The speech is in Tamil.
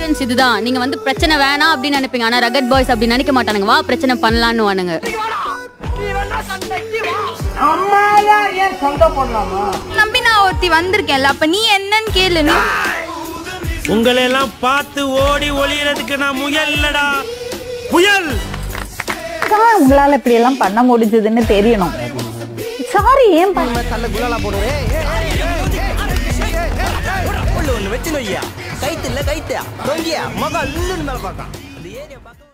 டிஃபரன்ஸ் இதுதான். நீங்க வந்து பிரச்சனை வேணாம் அப்படின்னு நினைப்பீங்க, ஆனா ரகட் பாய்ஸ் அப்படி நினைக்க மாட்டானுங்க. வா பிரச்சனை பண்ணலான்னு வானுங்க. நம்பி நான் ஒருத்தி வந்திருக்கேன்ல, அப்ப நீ என்னன்னு கேளு. உங்களை எல்லாம் பார்த்து ஓடி ஒளியறதுக்கு நான் முயல்லடா புயல். உங்களால இப்படி எல்லாம் பண்ண முடிஞ்சதுன்னு தெரியணும். சாரி ஏன் தள்ள குலாலா போடுவே ஒண்ணு வெச்சு நொய்யா கைத்து இல்ல கைத்து நொய்யா மகா இல்லுன்னு மேல பார்த்தான்.